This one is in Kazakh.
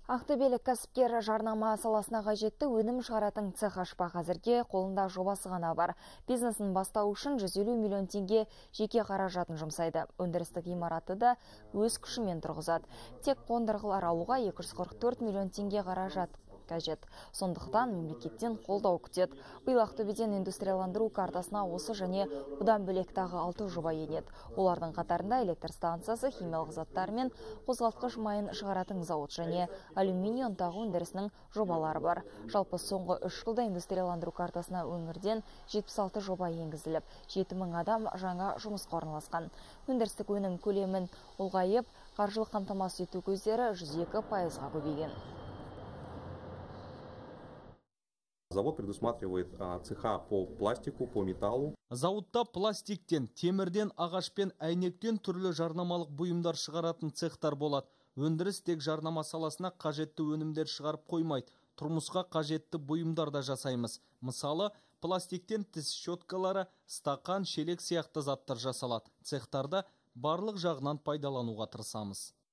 Ақтөбелік кәсіпкер жарнама саласына қажетті өнім шығаратын цех ашпақ. Әзірге қолында жобасы ғана бар. Бизнесін бастау үшін 150 миллион теңге жеке қаражатын жұмсайды. Өндірістік ғимаратты да өз күшімен тұрғызады. Тек қондырғылар алуға 244 миллион теңге қаражат қажет. Сондықтан мемлекеттен қолдау күтеді. Биыл Ақтөбеден индустрияландыру картасына осы және бұдан бөлек тағы 6 жоба енеді. Олардың қатарында электр станциясы, химиялық заттар мен қозғалтқыш майын шығаратын зауыт және алюминий ұнтағы өндірісінің жобалары бар. Жалпы соңғы 3 жылда индустрияландыру картасына өңірден 76 жоба енгізіліп, 7000 адам жаңа жұмысқа орналасқан. Өндірістік өнім көлемін ұлғайып, қаржылық қамтамасыз ету көздері 102%-ға көбейген. Завод предусматривает цеха по пластику, по металлу. Зауытта пластиктен, темірден, ағашпен, әйнектен түрлі жарнамалық бұйымдар шығаратын цехтар болады. Өндіріс тек жарнама саласына қажетті өнімдер шығарып қоймайды. Тұрмысқа қажетті бұйымдар да жасаймыз. Мысалы, пластиктен тіс щеткалары, стақан, шелек сияқты заттар жасалады. Цехтарда барлық жағынан пайдалануға тырысамыз.